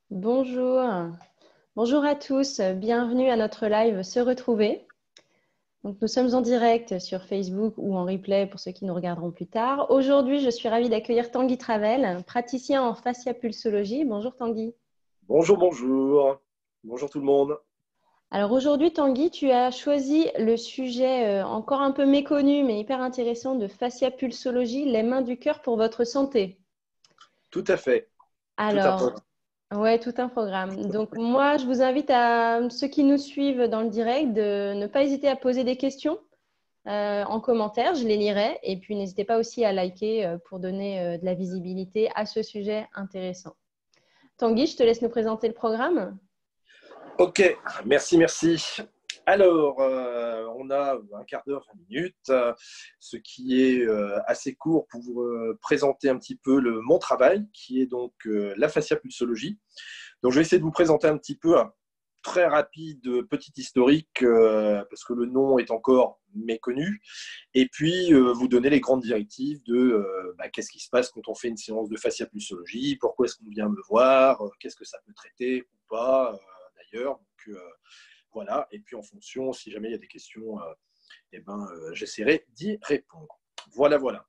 Bonjour, bonjour à tous, bienvenue à notre live Se retrouver. Donc, nous sommes en direct sur Facebook ou en replay pour ceux qui nous regarderont plus tard. Aujourd'hui, je suis ravie d'accueillir Tanguy Travel, praticien en fasciapulsologie. Bonjour Tanguy. Bonjour, bonjour. Bonjour tout le monde. Alors aujourd'hui, Tanguy, tu as choisi le sujet encore un peu méconnu mais hyper intéressant de fasciapulsologie, les mains du cœur pour votre santé. Tout à fait. Tout un Alors, programme. ouais, tout un programme. Donc, moi, je vous invite à ceux qui nous suivent dans le direct de ne pas hésiter à poser des questions en commentaire. Je les lirai. Et puis, n'hésitez pas aussi à liker pour donner de la visibilité à ce sujet intéressant. Tanguy, je te laisse nous présenter le programme. Ok, merci, merci. Alors, on a un quart d'heure, 20 minutes, ce qui est assez court pour vous présenter un petit peu mon travail, qui est donc la fasciapulsologie. Donc, je vais essayer de vous présenter un petit peu un très rapide petit historique, parce que le nom est encore méconnu, et puis vous donner les grandes directives de qu'est-ce qui se passe quand on fait une séance de fasciapulsologie, pourquoi est-ce qu'on vient me voir, qu'est-ce que ça peut traiter ou pas, d'ailleurs. Donc, voilà, et puis en fonction, si jamais il y a des questions, j'essaierai d'y répondre. Voilà, voilà.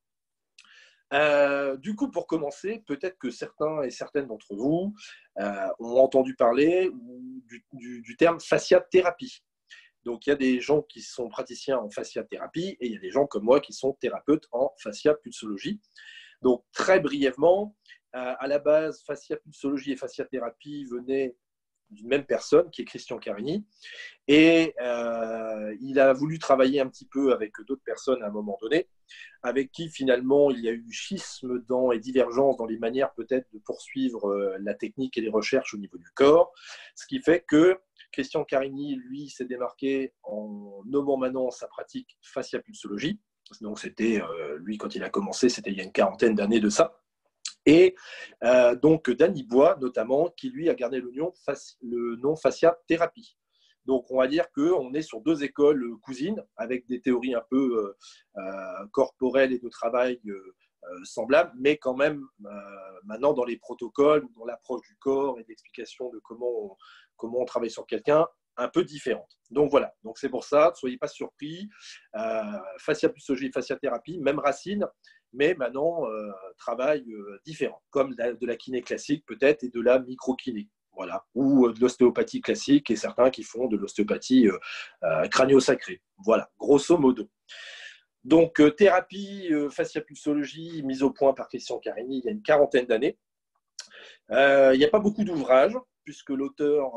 Du coup, pour commencer, peut-être que certains et certaines d'entre vous ont entendu parler du terme fasciathérapie. Donc, il y a des gens qui sont praticiens en fasciathérapie et il y a des gens comme moi qui sont thérapeutes en fasciapulsologie. Donc, très brièvement, à la base, fasciapulsologie et fasciathérapie venaient d'une même personne, qui est Christian Carini. Et il a voulu travailler un petit peu avec d'autres personnes à un moment donné, avec qui finalement il y a eu schisme et divergence dans les manières peut-être de poursuivre la technique et les recherches au niveau du corps. Ce qui fait que Christian Carini, lui, s'est démarqué en nommant maintenant sa pratique fasciapulsologie. Donc c'était, lui, quand il a commencé, c'était il y a une quarantaine d'années de ça. Et donc Danny Bois, notamment, qui lui a gardé le nom fasciathérapie. Donc on va dire qu'on est sur deux écoles cousines, avec des théories un peu corporelles et de travail semblables, mais quand même maintenant dans les protocoles, dans l'approche du corps et d'explication de comment on travaille sur quelqu'un, un peu différente. Donc voilà, donc c'est pour ça, ne soyez pas surpris. Fasciapulsologie, fasciathérapie, même racine, mais maintenant travail différent, comme de la kiné classique peut-être et de la microkiné. Voilà, ou de l'ostéopathie classique et certains qui font de l'ostéopathie crânio-sacrée. Voilà, grosso modo. Donc, thérapie fasciapulsologie mise au point par Christian Carini il y a une quarantaine d'années. Il n'y a pas beaucoup d'ouvrages, puisque l'auteur,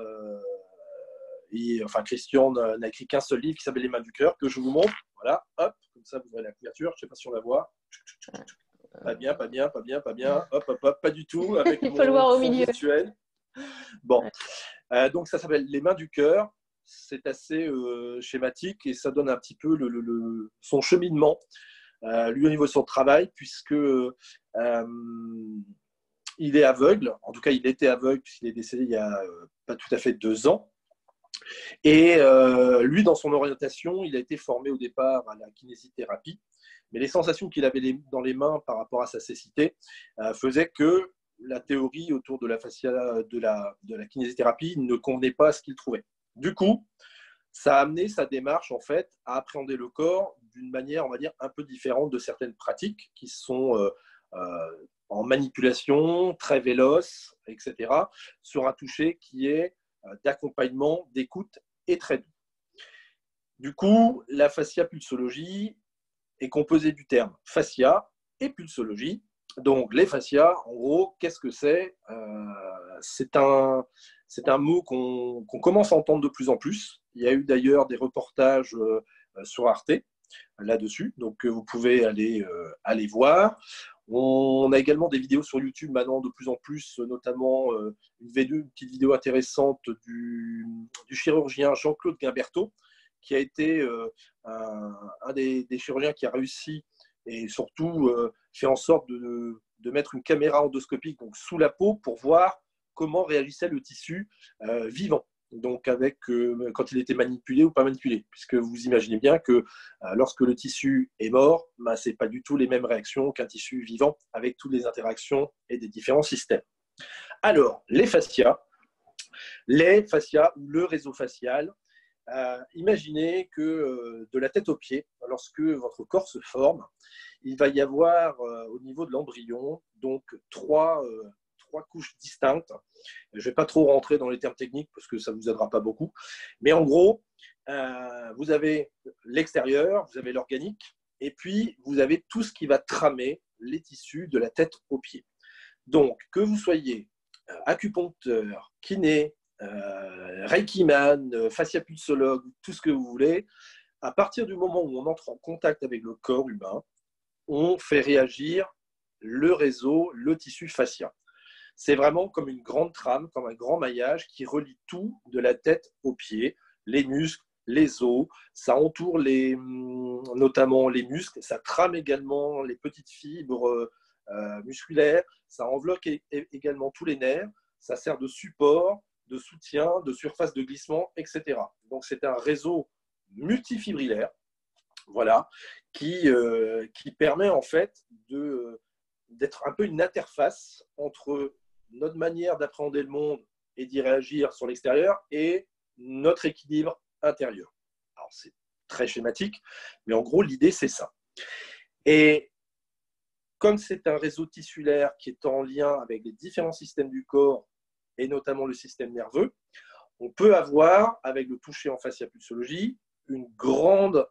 Christian n'a écrit qu'un seul livre qui s'appelle Les Mains du Cœur, que je vous montre. Voilà, hop, comme ça vous aurez la couverture. Je ne sais pas si on la voit. Pas bien, pas bien, pas bien, pas bien. Hop, hop, hop, pas du tout, avec Il faut le mon voir au fond milieu. virtuel. Bon, Ouais. donc ça s'appelle Les Mains du Cœur. C'est assez schématique et ça donne un petit peu son cheminement, lui au niveau de son travail, puisque il est aveugle. En tout cas, il était aveugle puisqu'il est décédé il y a pas tout à fait 2 ans. Et lui, dans son orientation, il a été formé au départ à la kinésithérapie, mais les sensations qu'il avait dans les mains par rapport à sa cécité faisaient que la théorie autour de la kinésithérapie ne convenait pas à ce qu'il trouvait. Du coup, ça a amené sa démarche en fait à appréhender le corps d'une manière, on va dire, un peu différente de certaines pratiques qui sont en manipulation, très véloce, etc., sur un toucher qui est d'accompagnement, d'écoute et très doux. Du coup, la fasciapulsologie est composée du terme fascia et pulsologie. Donc, les fascias, en gros, qu'est-ce que c'est C'est un mot qu'on commence à entendre de plus en plus. Il y a eu d'ailleurs des reportages sur Arte là-dessus, donc vous pouvez aller voir. On a également des vidéos sur YouTube maintenant de plus en plus, notamment une petite vidéo intéressante du chirurgien Jean-Claude Guimberteau, qui a été un des chirurgiens qui a réussi et surtout fait en sorte de mettre une caméra endoscopique donc sous la peau pour voir comment réagissait le tissu vivant. Donc quand il était manipulé ou pas manipulé, puisque vous imaginez bien que lorsque le tissu est mort, ce n'est pas du tout les mêmes réactions qu'un tissu vivant avec toutes les interactions et des différents systèmes. Alors, les fascias ou le réseau facial, imaginez que de la tête aux pieds, lorsque votre corps se forme, il va y avoir au niveau de l'embryon donc trois couches distinctes. Je ne vais pas trop rentrer dans les termes techniques parce que ça ne vous aidera pas beaucoup. Mais en gros, vous avez l'extérieur, vous avez l'organique, et puis vous avez tout ce qui va tramer les tissus de la tête aux pieds. Donc, que vous soyez acupuncteur, kiné, Reiki-man, fasciapulsologue, tout ce que vous voulez, à partir du moment où on entre en contact avec le corps humain, on fait réagir le réseau, le tissu fascia. C'est vraiment comme une grande trame, comme un grand maillage qui relie tout de la tête aux pieds, les muscles, les os, ça entoure notamment les muscles, ça trame également les petites fibres musculaires, ça enveloppe également tous les nerfs, ça sert de support, de soutien, de surface de glissement, etc. Donc c'est un réseau multifibrillaire, voilà, qui permet en fait d'être un peu une interface entre notre manière d'appréhender le monde et d'y réagir sur l'extérieur et notre équilibre intérieur. Alors c'est très schématique, mais en gros l'idée c'est ça. Et comme c'est un réseau tissulaire qui est en lien avec les différents systèmes du corps et notamment le système nerveux, on peut avoir, avec le toucher en fasciapulsologie, une grande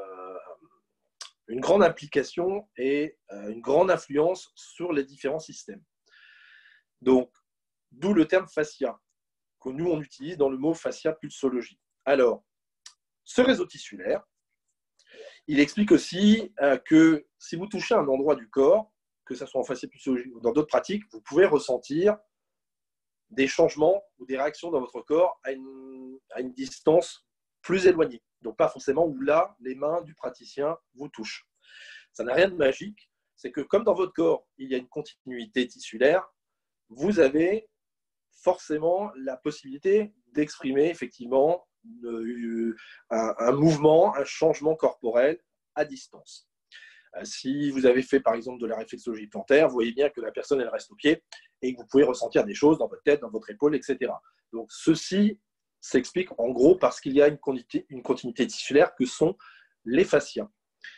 implication et une grande influence sur les différents systèmes. Donc, d'où le terme fascia, que nous on utilise dans le mot fasciapulsologie. Alors, ce réseau tissulaire, il explique aussi que si vous touchez un endroit du corps, que ce soit en fasciapulsologie ou dans d'autres pratiques, vous pouvez ressentir des changements ou des réactions dans votre corps à une distance plus éloignée. Donc pas forcément où là, les mains du praticien vous touchent. Ça n'a rien de magique, c'est que comme dans votre corps, il y a une continuité tissulaire, vous avez forcément la possibilité d'exprimer effectivement un mouvement, un changement corporel à distance. Si vous avez fait par exemple de la réflexologie plantaire, vous voyez bien que la personne elle reste au pied et que vous pouvez ressentir des choses dans votre tête, dans votre épaule, etc. Donc ceci s'explique en gros parce qu'il y a une continuité tissulaire que sont les fascias.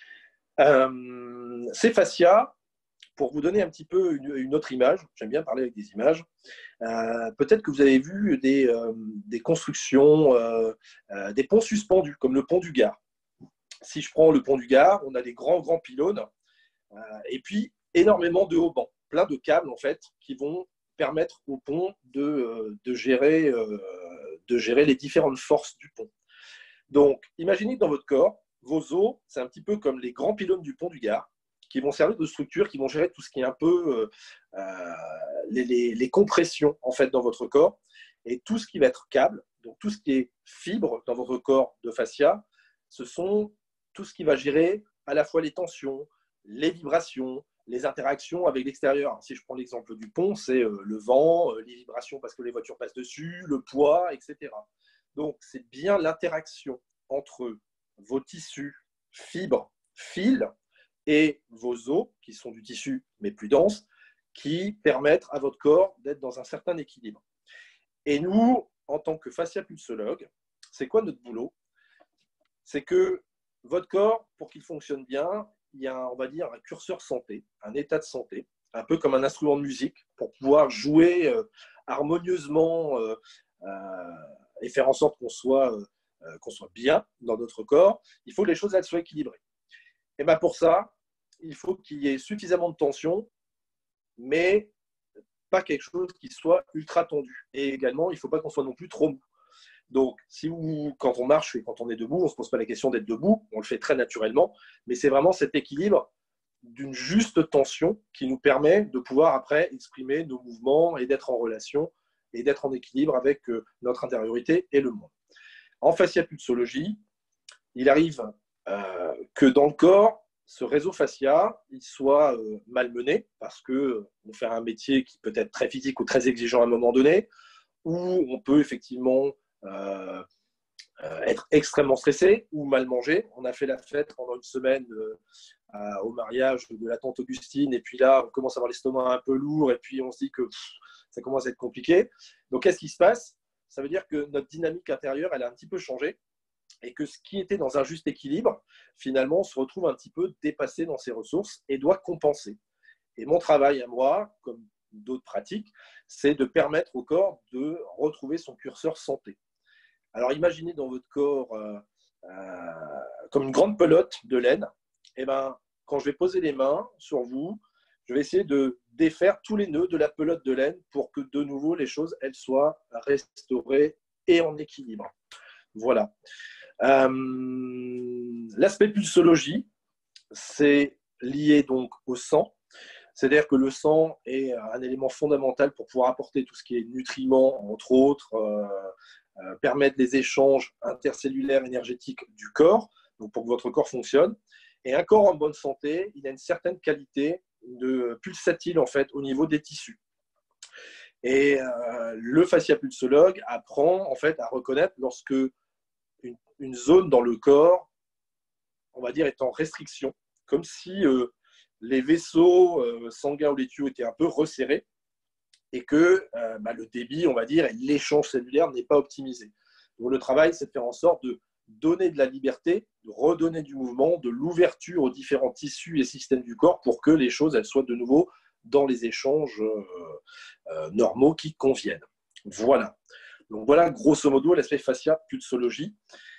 Ces fascias, pour vous donner un petit peu une autre image, j'aime bien parler avec des images, peut-être que vous avez vu des constructions, des ponts suspendus, comme le pont du Gard. Si je prends le pont du Gard, on a des grands pylônes et puis énormément de haubans, plein de câbles en fait, qui vont permettre au pont de gérer les différentes forces du pont. Donc, imaginez que dans votre corps, vos os, c'est un petit peu comme les grands pylônes du pont du Gard, qui vont servir de structure, qui vont gérer tout ce qui est un peu les compressions en fait dans votre corps, et tout ce qui va être câble, donc tout ce qui est fibre dans votre corps de fascia, ce sont tout ce qui va gérer à la fois les tensions, les vibrations, les interactions avec l'extérieur. Si je prends l'exemple du pont, c'est le vent, les vibrations parce que les voitures passent dessus, le poids, etc. Donc, c'est bien l'interaction entre vos tissus, fibres, fils, et vos os, qui sont du tissu mais plus dense, qui permettent à votre corps d'être dans un certain équilibre. Et nous, en tant que fasciapulsologue, c'est quoi notre boulot? C'est que votre corps, pour qu'il fonctionne bien, il y a, on va dire, un curseur santé, un état de santé, un peu comme un instrument de musique, pour pouvoir jouer harmonieusement et faire en sorte qu'on soit bien dans notre corps. Il faut que les choses elles soient équilibrées. Et bien pour ça, il faut qu'il y ait suffisamment de tension, mais pas quelque chose qui soit ultra tendu. Et également, il ne faut pas qu'on soit non plus trop mou. Donc, quand on marche et quand on est debout, on ne se pose pas la question d'être debout, on le fait très naturellement, mais c'est vraiment cet équilibre d'une juste tension qui nous permet de pouvoir après exprimer nos mouvements et d'être en relation et d'être en équilibre avec notre intériorité et le monde. En fasciapulsologie, il arrive que dans le corps, ce réseau fascia, il soit malmené parce qu'on fait un métier qui peut être très physique ou très exigeant à un moment donné, où on peut effectivement être extrêmement stressé ou mal mangé. On a fait la fête pendant une semaine au mariage de la tante Augustine, et puis là, on commence à avoir l'estomac un peu lourd, et puis on se dit que ça commence à être compliqué. Donc, qu'est-ce qui se passe? Ça veut dire que notre dynamique intérieure, elle a un petit peu changé et que ce qui était dans un juste équilibre, finalement, se retrouve un petit peu dépassé dans ses ressources et doit compenser. Et mon travail à moi, comme d'autres pratiques, c'est de permettre au corps de retrouver son curseur santé. Alors imaginez dans votre corps comme une grande pelote de laine. Et ben, quand je vais poser les mains sur vous, je vais essayer de défaire tous les nœuds de la pelote de laine pour que de nouveau les choses elles soient restaurées et en équilibre. Voilà. L'aspect pulsologie, c'est lié donc au sang. C'est-à-dire que le sang est un élément fondamental pour pouvoir apporter tout ce qui est nutriments, entre autres, permettre les échanges intercellulaires énergétiques du corps, donc pour que votre corps fonctionne. Et un corps en bonne santé, il a une certaine qualité de pulsatile en fait au niveau des tissus. Et le fasciapulsologue apprend en fait à reconnaître lorsque une zone dans le corps, on va dire, est en restriction, comme si les vaisseaux sanguins ou les tuyaux étaient un peu resserrés et que le débit, on va dire, et l'échange cellulaire n'est pas optimisé. Donc le travail, c'est de faire en sorte de donner de la liberté, de redonner du mouvement, de l'ouverture aux différents tissus et systèmes du corps pour que les choses elles soient de nouveau dans les échanges normaux qui conviennent. Voilà. Donc voilà, grosso modo, l'aspect fascia-pulsologie.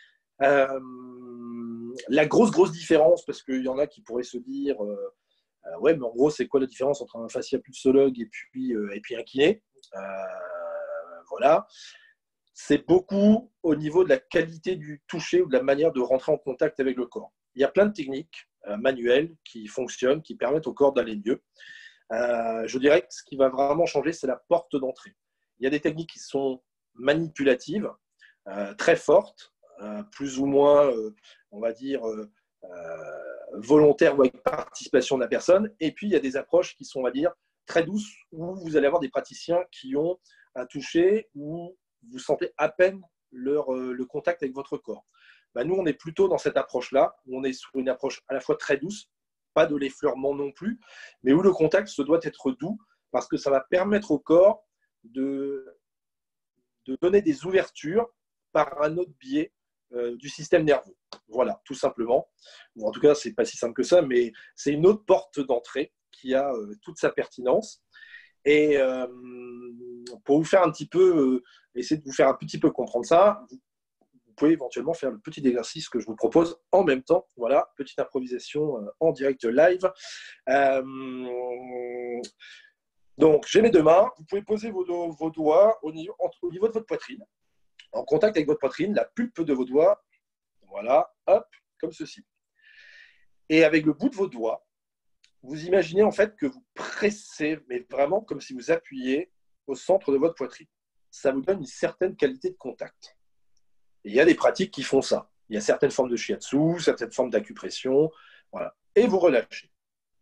La grosse différence, parce qu'il y en a qui pourraient se dire ouais, mais en gros, c'est quoi la différence entre un fasciapulsologue et puis un kiné? Voilà. C'est beaucoup au niveau de la qualité du toucher ou de la manière de rentrer en contact avec le corps. Il y a plein de techniques manuelles qui fonctionnent, qui permettent au corps d'aller mieux. Je dirais que ce qui va vraiment changer, c'est la porte d'entrée. Il y a des techniques qui sont manipulatives, très fortes, plus ou moins, on va dire, volontaire ou avec participation de la personne. Et puis, il y a des approches qui sont, on va dire, très douces, où vous allez avoir des praticiens qui ont un toucher où vous sentez à peine le contact avec votre corps. Nous, on est plutôt dans cette approche-là, où on est sur une approche à la fois très douce, pas de l'effleurement non plus, mais où le contact se doit être doux, parce que ça va permettre au corps de donner des ouvertures par un autre biais du système nerveux. Voilà, tout simplement. Ou en tout cas, c'est pas si simple que ça, mais c'est une autre porte d'entrée qui a toute sa pertinence. Et pour vous faire un petit peu, essayer de vous faire un petit peu comprendre ça, vous pouvez éventuellement faire le petit exercice que je vous propose en même temps. Voilà, petite improvisation en direct live. Donc, j'ai mes deux mains. Vous pouvez poser vos doigts au niveau de votre poitrine, en contact avec votre poitrine, la pulpe de vos doigts. Voilà, hop, comme ceci. Et avec le bout de vos doigts, vous imaginez en fait que vous pressez, mais vraiment comme si vous appuyiez au centre de votre poitrine. Ça vous donne une certaine qualité de contact. Et il y a des pratiques qui font ça. Il y a certaines formes de shiatsu, certaines formes d'acupression. Voilà. Et vous relâchez.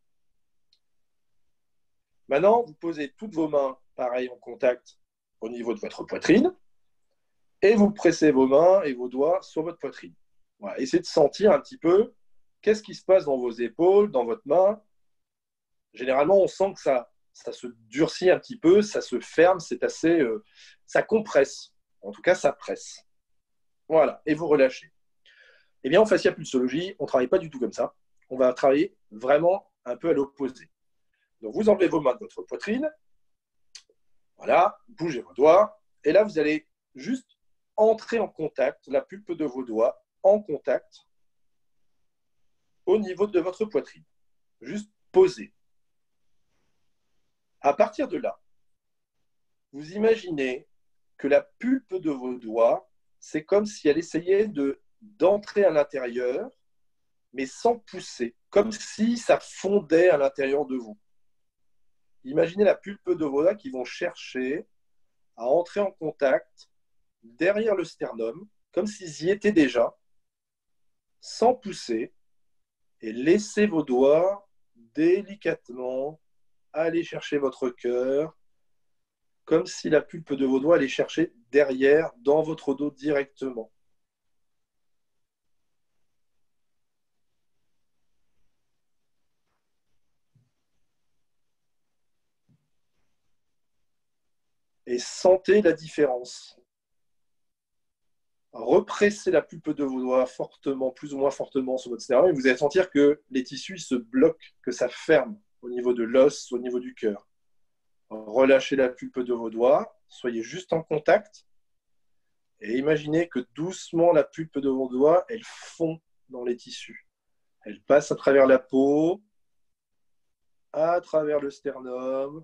Maintenant, vous posez toutes vos mains, pareil, en contact au niveau de votre poitrine. Et vous pressez vos mains et vos doigts sur votre poitrine. Voilà. Essayez de sentir un petit peu qu'est-ce qui se passe dans vos épaules, dans votre main. Généralement, on sent que ça se durcit un petit peu, ça se ferme, c'est assez, ça compresse. En tout cas, ça presse. Voilà, et vous relâchez. Eh bien, en fasciapulsologie, on ne travaille pas du tout comme ça. On va travailler vraiment un peu à l'opposé. Donc, vous enlevez vos mains de votre poitrine. Voilà, bougez vos doigts. Et là, vous allez juste entrer en contact, la pulpe de vos doigts en contact au niveau de votre poitrine. Juste poser. À partir de là, vous imaginez que la pulpe de vos doigts, c'est comme si elle essayait d'entrer à l'intérieur, mais sans pousser, comme si ça fondait à l'intérieur de vous. Imaginez la pulpe de vos doigts qui vont chercher à entrer en contact derrière le sternum, comme s'ils y étaient déjà, sans pousser, et laissez vos doigts délicatement aller chercher votre cœur, comme si la pulpe de vos doigts allait chercher derrière, dans votre dos directement. et sentez la différence. Repressez la pulpe de vos doigts fortement, plus ou moins fortement sur votre sternum et vous allez sentir que les tissus se bloquent, que ça ferme au niveau de l'os, au niveau du cœur. Relâchez la pulpe de vos doigts, soyez juste en contact et imaginez que doucement la pulpe de vos doigts, elle fond dans les tissus. Elle passe à travers la peau, à travers le sternum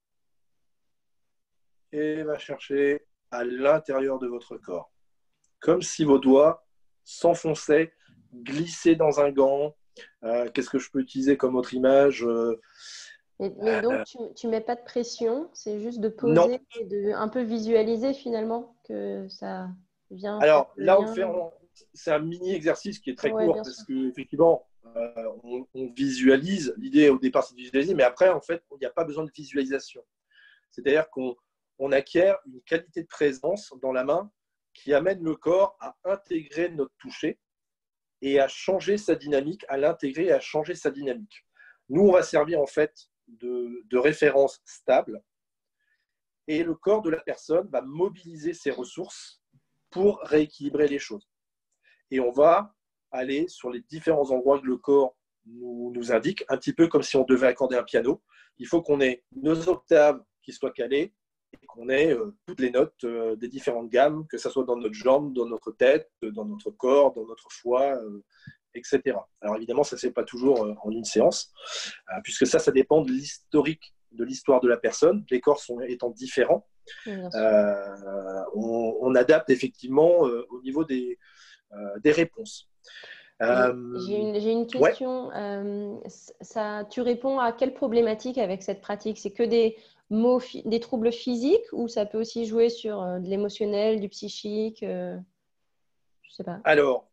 et va chercher à l'intérieur de votre corps. Comme si vos doigts s'enfonçaient, glissaient dans un gant. Qu'est-ce que je peux utiliser comme autre image? Mais donc, tu ne mets pas de pression, c'est juste de Non. poser et de un peu visualiser finalement que ça vient faire Alors le là, lien. c'est un mini exercice qui est très Ouais, court bien parce sûr. qu'effectivement, on visualise. L'idée au départ, c'est de visualiser, mais après, en fait, il n'y a pas besoin de visualisation. C'est-à-dire qu'on acquiert une qualité de présence dans la main qui amène le corps à intégrer notre toucher et à changer sa dynamique, à l'intégrer et à changer sa dynamique. Nous, on va servir en fait de référence stable et le corps de la personne va mobiliser ses ressources pour rééquilibrer les choses. Et on va aller sur les différents endroits que le corps nous indique, un petit peu comme si on devait accorder un piano. Il faut qu'on ait nos octaves qui soient calées et qu'on ait toutes les notes des différentes gammes, que ce soit dans notre jambe, dans notre tête, dans notre corps, dans notre foie, etc. Alors évidemment, ça ne se fait pas toujours en une séance, puisque ça dépend de l'historique, de l'histoire de la personne, les corps étant différents. On adapte effectivement au niveau des réponses. J'ai une Ouais. question. Tu réponds à quelle problématique avec cette pratique? C'est que des troubles physiques ou ça peut aussi jouer sur de l'émotionnel, du psychique? Je sais pas. Alors,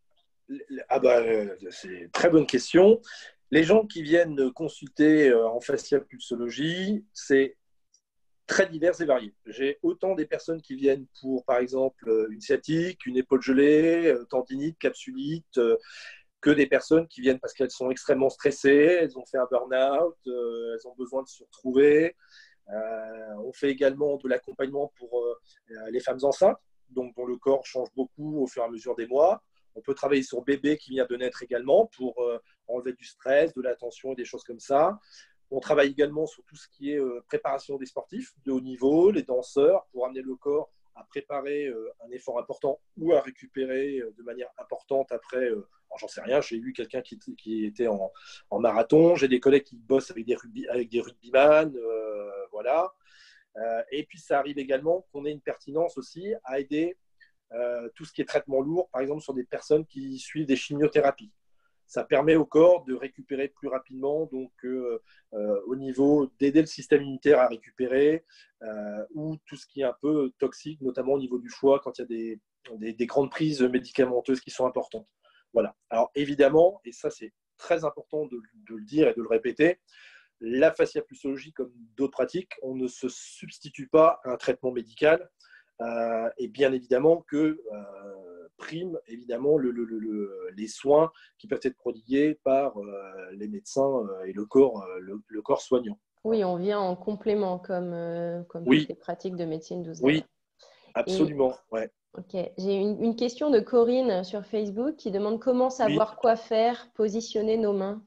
c'est une très bonne question. Les gens qui viennent consulter en facial pulsologie, c'est très divers et varié. J'ai autant des personnes qui viennent pour, par exemple, une sciatique, une épaule gelée, tendinite, capsulite, que des personnes qui viennent parce qu'elles sont extrêmement stressées, elles ont fait un burn-out, elles ont besoin de se retrouver. On fait également de l'accompagnement pour les femmes enceintes, donc dont le corps change beaucoup au fur et à mesure des mois. On peut travailler sur bébé qui vient de naître également pour enlever du stress, de la tension et des choses comme ça. On travaille également sur tout ce qui est préparation des sportifs de haut niveau, les danseurs, pour amener le corps à préparer un effort important ou à récupérer de manière importante après. J'en sais rien, j'ai eu quelqu'un qui était en marathon, j'ai des collègues qui bossent avec des rugbyman, voilà. Et puis ça arrive également qu'on ait une pertinence aussi à aider tout ce qui est traitement lourd, par exemple sur des personnes qui suivent des chimiothérapies. Ça permet au corps de récupérer plus rapidement, donc au niveau d'aider le système immunitaire à récupérer, ou tout ce qui est un peu toxique, notamment au niveau du foie, quand il y a des grandes prises médicamenteuses qui sont importantes. Voilà. Alors évidemment, et ça c'est très important de le dire et de le répéter, la fasciapulsologie, comme d'autres pratiques, on ne se substitue pas à un traitement médical. Et bien évidemment que prime évidemment les soins qui peuvent être prodigués par les médecins et le corps soignant. Oui, on vient en complément comme toutes Oui, les pratiques de médecine douce. oui, absolument. Ouais. Ok, j'ai une question de Corinne sur Facebook qui demande comment Oui. savoir quoi faire, positionner nos mains.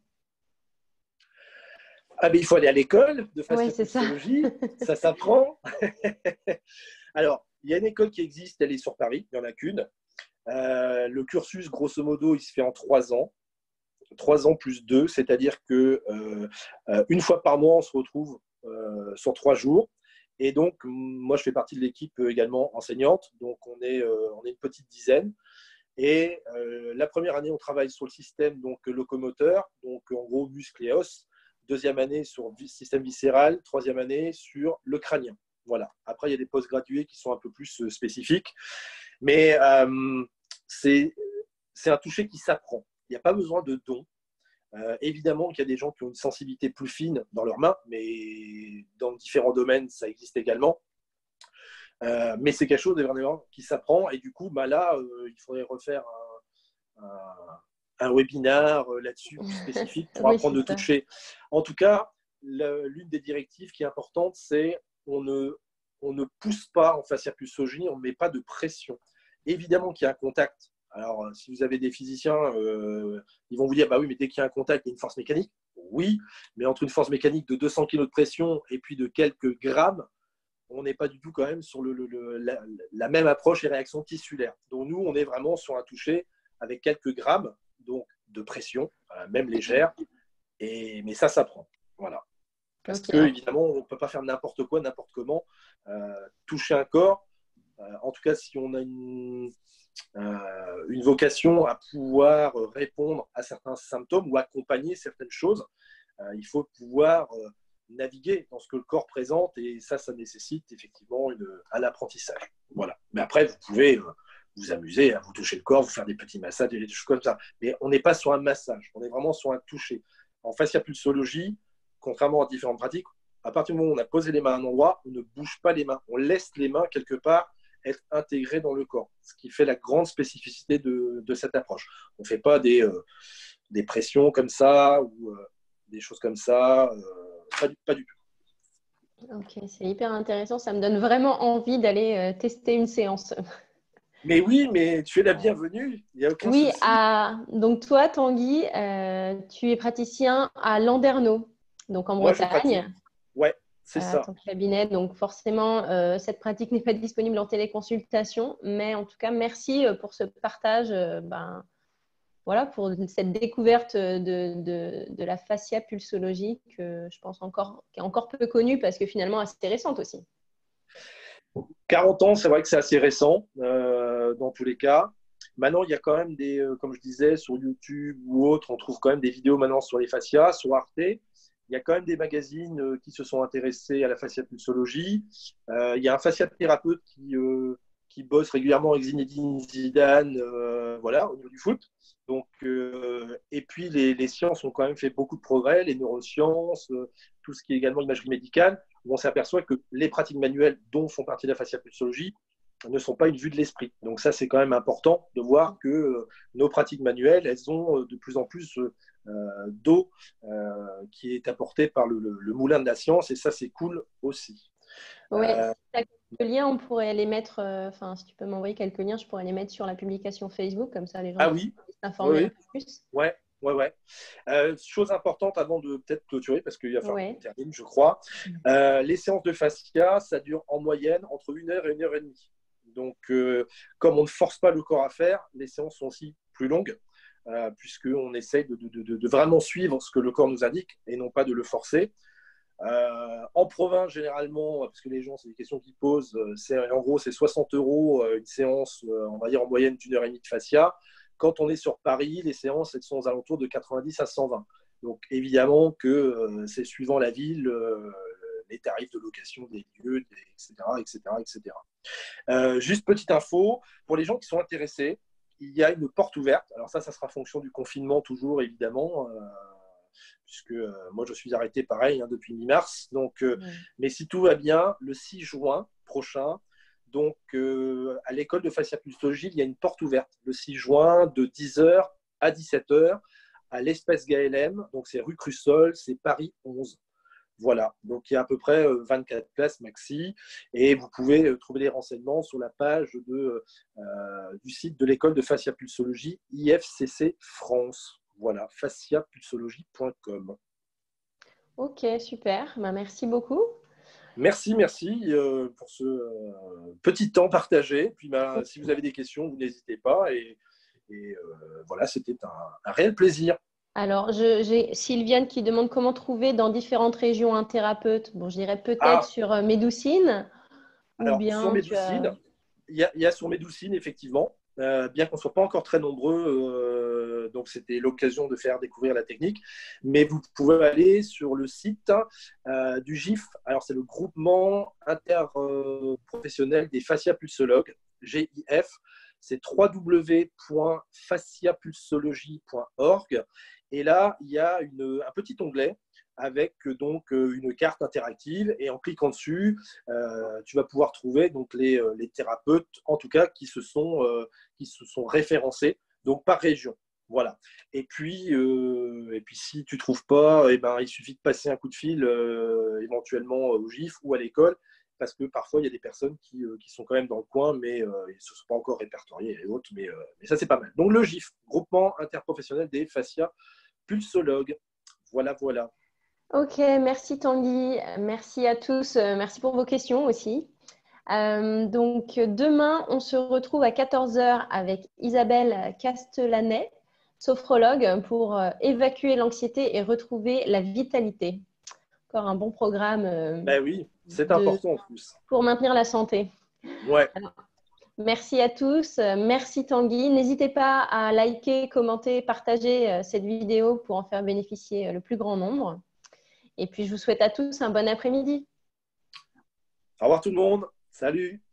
Ah, mais il faut aller à l'école de Oui, c'est ça. fasciapulsologie, ça s'apprend. Alors, il y a une école qui existe, elle est sur Paris, il n'y en a qu'une. Le cursus, grosso modo, il se fait en 3 ans. 3 ans plus 2, c'est-à-dire que une fois par mois, on se retrouve sur 3 jours. Et donc, moi, je fais partie de l'équipe également enseignante, donc on est une petite dizaine. Et la première année, on travaille sur le système donc, locomoteur, donc en gros muscles et os. Deuxième année sur le système viscéral. Troisième année sur le crânien. Voilà. Après, il y a des post-gradués qui sont un peu plus spécifiques. Mais c'est un toucher qui s'apprend. Il n'y a pas besoin de dons. Évidemment qu'il y a des gens qui ont une sensibilité plus fine dans leurs mains, mais dans différents domaines, ça existe également. Mais c'est quelque chose vraiment qui s'apprend. Et du coup, là, il faudrait refaire un webinaire là-dessus plus spécifique pour Oui, apprendre c'est le ça. toucher. En tout cas, l'une des directives qui est importante, c'est on ne on ne pousse pas en fasciapulsologie, on ne met pas de pression. Évidemment qu'il y a un contact. Alors, si vous avez des physiciens, ils vont vous dire, bah oui, mais dès qu'il y a un contact, il y a une force mécanique. Oui, mais entre une force mécanique de 200 kg de pression et puis de quelques grammes, on n'est pas du tout quand même sur la même approche et réaction tissulaire. Donc nous, on est vraiment sur un toucher avec quelques grammes donc, de pression, même légère, mais ça s'apprend. Voilà. Parce que évidemment, on ne peut pas faire n'importe quoi, n'importe comment. Toucher un corps, en tout cas si on a une vocation à pouvoir répondre à certains symptômes ou accompagner certaines choses, il faut pouvoir naviguer dans ce que le corps présente et ça nécessite effectivement un apprentissage. Voilà. Mais après, vous pouvez vous amuser à vous toucher le corps, vous faire des petits massages, des choses comme ça. Mais on n'est pas sur un massage, on est vraiment sur un toucher. En fasciapulsologie, contrairement à différentes pratiques, à partir du moment où on a posé les mains à un endroit, on ne bouge pas les mains. On laisse les mains quelque part être intégrées dans le corps, ce qui fait la grande spécificité de cette approche. On ne fait pas des pressions comme ça ou des choses comme ça. Pas du tout. Ok, c'est hyper intéressant. Ça me donne vraiment envie d'aller tester une séance. Mais oui, mais tu es la bienvenue. Il n'y a aucun souci. Donc toi, Tanguy, tu es praticien à Landerneau, donc en Bretagne. Ouais, c'est ça. Ton cabinet, donc forcément, cette pratique n'est pas disponible en téléconsultation, mais en tout cas, merci pour ce partage. Voilà, pour cette découverte de la fasciapulsologie que je pense qui est encore peu connue parce que finalement assez récente aussi. 40 ans, c'est vrai que c'est assez récent dans tous les cas. Maintenant, il y a quand même comme je disais, sur YouTube ou autre, on trouve quand même des vidéos maintenant sur les fascias, sur Arte. Il y a quand même des magazines qui se sont intéressés à la fasciapulsologie. Il y a un fasciathérapeute qui bosse régulièrement avec Zinedine Zidane voilà, au niveau du foot. Donc, et puis, les sciences ont quand même fait beaucoup de progrès, les neurosciences, tout ce qui est également imagerie médicale, où on s'aperçoit que les pratiques manuelles dont font partie de la fasciapulsologie ne sont pas une vue de l'esprit. Donc ça, c'est quand même important de voir que nos pratiques manuelles, elles ont de plus en plus d'eau qui est apportée par le moulin de la science, et ça, c'est cool aussi. Oui, si tu as quelques liens, on pourrait les mettre, si tu peux m'envoyer quelques liens, je pourrais les mettre sur la publication Facebook, comme ça les gens puissent s'informer un peu plus. Ouais. Chose importante avant de peut-être clôturer, parce qu'il va falloir qu'on termine, je crois. Les séances de fascia, ça dure en moyenne entre 1 heure et 1 heure et demie. Donc, comme on ne force pas le corps à faire, les séances sont aussi plus longues, puisqu'on essaye de vraiment suivre ce que le corps nous indique et non pas de le forcer. En province, généralement, parce que les gens, c'est des questions qu'ils posent, en gros, c'est 60 € une séance, on va dire en moyenne d'1 heure et demie de fascia. Quand on est sur Paris, les séances, elles sont aux alentours de 90 à 120. Donc, évidemment que c'est suivant la ville, les tarifs de location des lieux, etc. Juste petite info, pour les gens qui sont intéressés, il y a une porte ouverte. Alors ça sera fonction du confinement toujours, évidemment, puisque moi, je suis arrêté pareil depuis mi-mars. Donc, mais si tout va bien, le 6 juin prochain, donc, à l'école de fasciapulsologie, il y a une porte ouverte le 6 juin de 10h à 17h à l'espace GALM. Donc, c'est rue Crussol, c'est Paris 11. Voilà. Donc, il y a à peu près 24 places maxi. Et vous pouvez trouver les renseignements sur la page du site de l'école de fasciapulsologie IFCC France. Voilà, fasciapulsologie.com. Ok, super. Merci beaucoup. Merci pour ce petit temps partagé. Puis, si vous avez des questions, vous n'hésitez pas. Et voilà, c'était un réel plaisir. Alors, j'ai Sylviane qui demande comment trouver dans différentes régions un thérapeute. Bon, je dirais peut-être sur Médoucine. Alors, sur Médoucine, il y a sur Médoucine, effectivement. Bien qu'on ne soit pas encore très nombreux, donc c'était l'occasion de faire découvrir la technique. Mais vous pouvez aller sur le site du GIF. Alors, c'est le groupement interprofessionnel des fasciapulsologues, GIF. C'est www.fasciapulsologie.org. Et là, il y a un petit onglet avec donc une carte interactive, et en cliquant dessus, tu vas pouvoir trouver donc les thérapeutes, en tout cas, qui se sont référencés donc par région. Voilà. Et puis si tu ne trouves pas, il suffit de passer un coup de fil éventuellement au GIF ou à l'école, parce que parfois, il y a des personnes qui sont quand même dans le coin, mais ils ne se sont pas encore répertoriés et autres, mais ça, c'est pas mal. Donc, le GIF, Groupement interprofessionnel des fascias pulsologues. Voilà, voilà. Ok, merci Tanguy. Merci à tous. Merci pour vos questions aussi. Donc, demain, on se retrouve à 14 heures avec Isabelle Castellanet, sophrologue, pour évacuer l'anxiété et retrouver la vitalité. Encore un bon programme Ben oui, c'est important en plus. pour maintenir la santé. Ouais. Alors, merci à tous. Merci Tanguy. N'hésitez pas à liker, commenter, partager cette vidéo pour en faire bénéficier le plus grand nombre. Et puis, je vous souhaite à tous un bon après-midi. Au revoir tout le monde. Salut.